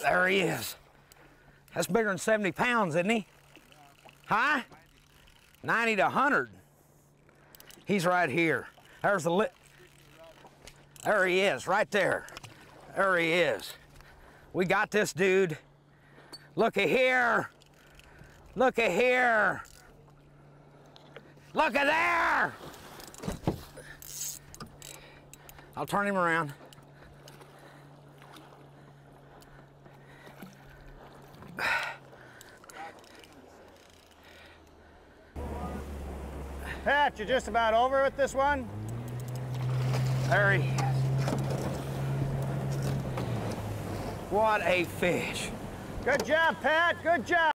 There he is. That's bigger than 70 pounds, isn't he? Huh? 90 to 100. He's right here. There's the lip. There he is, right there. There he is. We got this dude. Look at here. Look at here. Look at there. I'll turn him around. Pat, you're just about over with this one? There he is. What a fish. Good job, Pat. Good job.